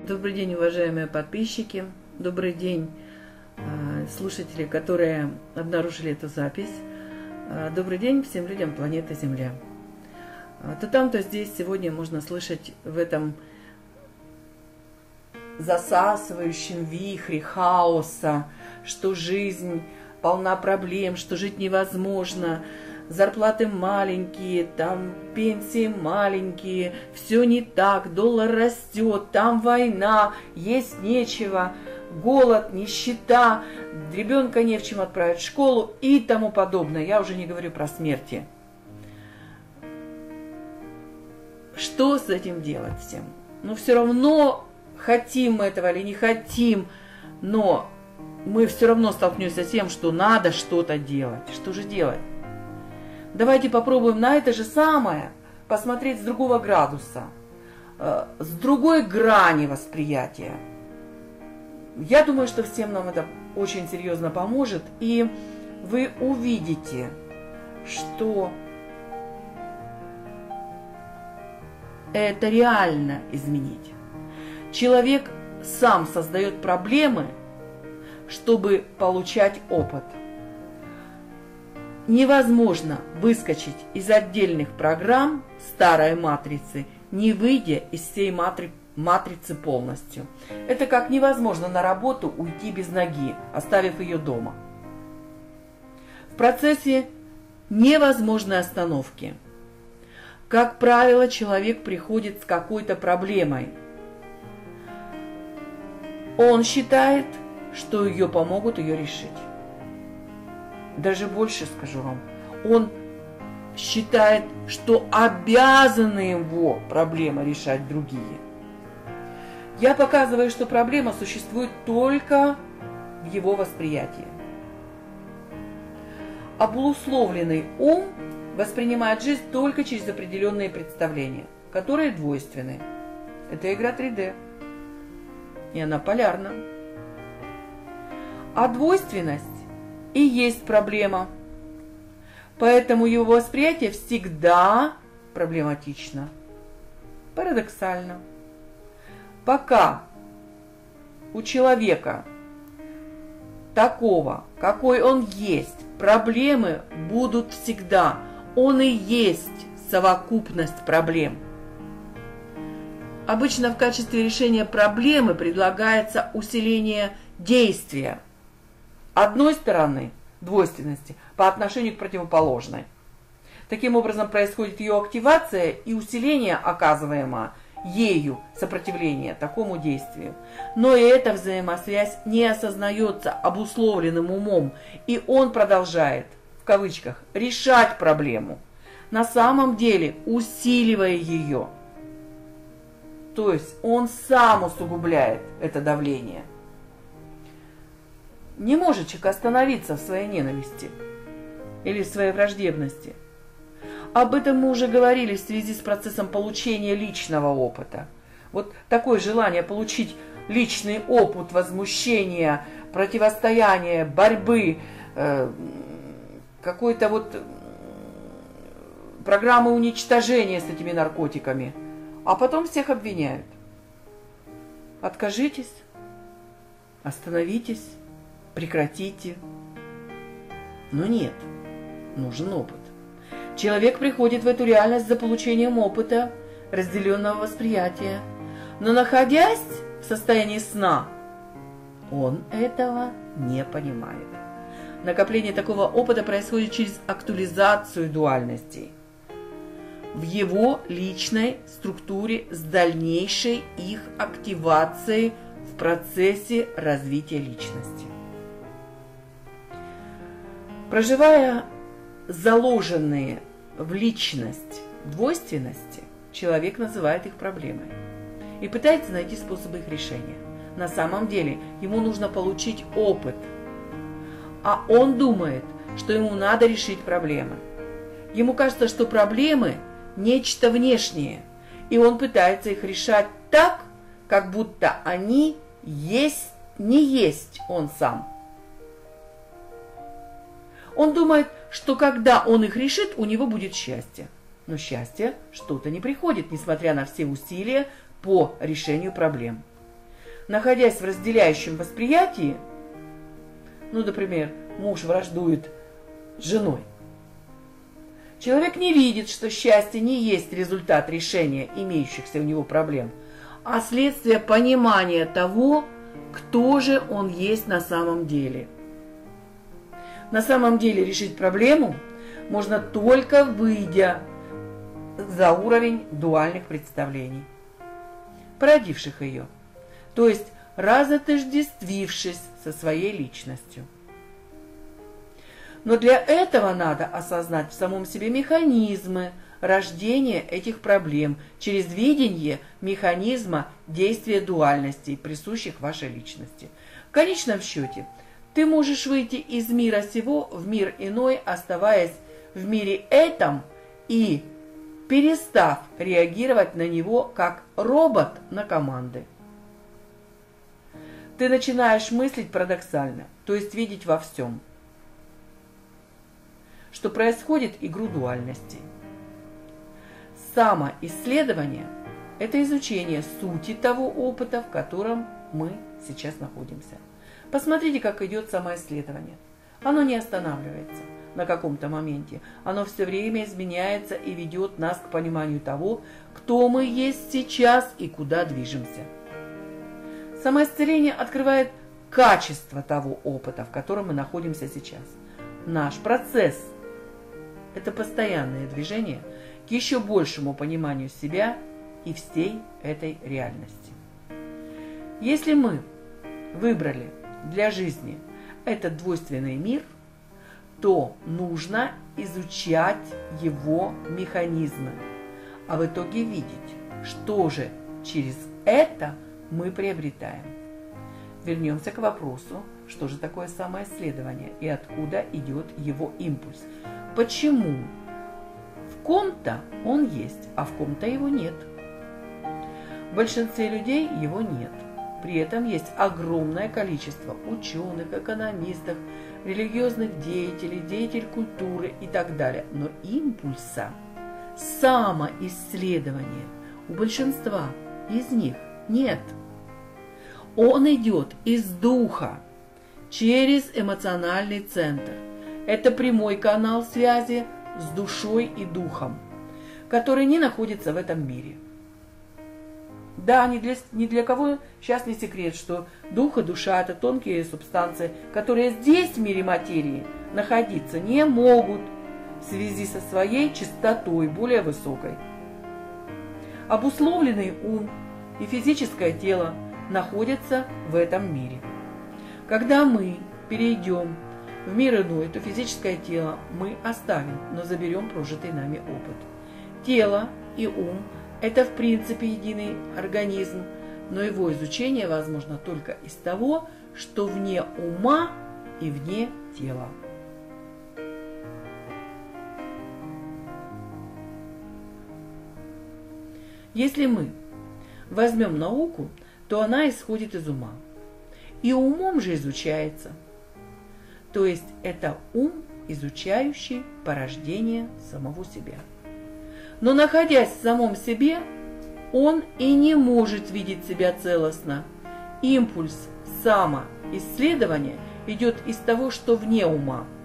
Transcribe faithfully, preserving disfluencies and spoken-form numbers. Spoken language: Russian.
Добрый день, уважаемые подписчики. Добрый день, слушатели, которые обнаружили эту запись. Добрый день всем людям планеты Земля. То там, то здесь сегодня можно слышать в этом засасывающем вихре хаоса, что жизнь полна проблем, что жить невозможно, зарплаты маленькие, там пенсии маленькие, все не так, доллар растет, там война, есть нечего, голод, нищета, ребенка не в чем отправить в школу и тому подобное. Я уже не говорю про смерти. Что с этим делать всем? Ну, все равно, хотим мы этого или не хотим, но мы все равно столкнемся с тем, что надо что-то делать. Что же делать? Давайте попробуем на это же самое посмотреть с другого градуса, с другой грани восприятия. Я думаю, что всем нам это очень серьезно поможет, и вы увидите, что это реально изменить. Человек сам создает проблемы, чтобы получать опыт. Невозможно выскочить из отдельных программ старой матрицы, не выйдя из всей матри... матрицы полностью. Это как невозможно на работу уйти без ноги, оставив ее дома. В процессе невозможной остановки. Как правило, человек приходит с какой-то проблемой. Он считает, что ее помогут ее решить. Даже больше скажу вам, он считает, что обязаны его проблемы решать другие. Я показываю, что проблема существует только в его восприятии. Обусловленный ум воспринимает жизнь только через определенные представления, которые двойственны. Это игра три дэ, и она полярна. А двойственность и есть проблема. Поэтому его восприятие всегда проблематично. Парадоксально. Пока у человека такого, какой он есть, проблемы будут всегда. Он и есть совокупность проблем. Обычно в качестве решения проблемы предлагается усиление действия одной стороны двойственности по отношению к противоположной. Таким образом происходит ее активация и усиление оказываемого ею сопротивления такому действию. Но и эта взаимосвязь не осознается обусловленным умом, и он продолжает, в кавычках, решать проблему, на самом деле усиливая ее. То есть он сам усугубляет это давление. Не может человек остановиться в своей ненависти или в своей враждебности. Об этом мы уже говорили в связи с процессом получения личного опыта. Вот такое желание получить личный опыт возмущения, противостояния, борьбы, э, какой-то вот программы уничтожения с этими наркотиками, а потом всех обвиняют. Откажитесь, остановитесь, прекратите. Но нет, нужен опыт. Человек приходит в эту реальность за получением опыта, разделенного восприятия. Но находясь в состоянии сна, он этого не понимает. Накопление такого опыта происходит через актуализацию дуальностей в его личной структуре с дальнейшей их активацией в процессе развития личности. Проживая заложенные в личность двойственности, человек называет их проблемой и пытается найти способы их решения. На самом деле ему нужно получить опыт, а он думает, что ему надо решить проблемы. Ему кажется, что проблемы – нечто внешнее, и он пытается их решать так, как будто они есть, не есть он сам. Он думает, что когда он их решит, у него будет счастье. Но счастье что-то не приходит, несмотря на все усилия по решению проблем. находясь в разделяющем восприятии, ну, например, муж враждует с женой, человек не видит, что счастье не есть результат решения имеющихся у него проблем, а следствие понимания того, кто же он есть на самом деле. На самом деле решить проблему можно только выйдя за уровень дуальных представлений, породивших ее, то есть разотождествившись со своей личностью. Но для этого надо осознать в самом себе механизмы рождения этих проблем через видение механизма действия дуальностей, присущих вашей личности. В конечном счете, ты можешь выйти из мира сего в мир иной, оставаясь в мире этом и перестав реагировать на него как робот на команды. Ты начинаешь мыслить парадоксально, то есть видеть во всем, что происходит игру дуальностей. Самоисследование – это изучение сути того опыта, в котором мы сейчас находимся. Посмотрите, как идет самоисследование. Оно не останавливается на каком-то моменте. Оно все время изменяется и ведет нас к пониманию того, кто мы есть сейчас и куда движемся. Самоисцеление открывает качество того опыта, в котором мы находимся сейчас. Наш процесс – это постоянное движение к еще большему пониманию себя и всей этой реальности. Если мы выбрали для жизни этот двойственный мир, то нужно изучать его механизмы, а в итоге видеть, что же через это мы приобретаем. Вернемся к вопросу, что же такое самоисследование и откуда идет его импульс. Почему в ком-то он есть, а в ком-то его нет? В большинстве людей его нет. При этом есть огромное количество ученых, экономистов, религиозных деятелей, деятелей культуры и так далее. Но импульса самоисследования у большинства из них нет. Он идет из духа, через эмоциональный центр. Это прямой канал связи с душой и духом, который не находится в этом мире. Да, ни для, ни для кого сейчас не секрет, что дух и душа – это тонкие субстанции, которые здесь, в мире материи, находиться не могут в связи со своей чистотой, более высокой. Обусловленный ум и физическое тело находятся в этом мире. Когда мы перейдем в мир иной, то физическое тело мы оставим, но заберем прожитый нами опыт. Тело и ум – это в принципе единый организм, но его изучение возможно только из того, что вне ума и вне тела. Если мы возьмем науку, то она исходит из ума. И умом же изучается. То есть это ум, изучающий порождение самого себя. Но находясь в самом себе, он и не может видеть себя целостно. Импульс самоисследования идет из того, что вне ума.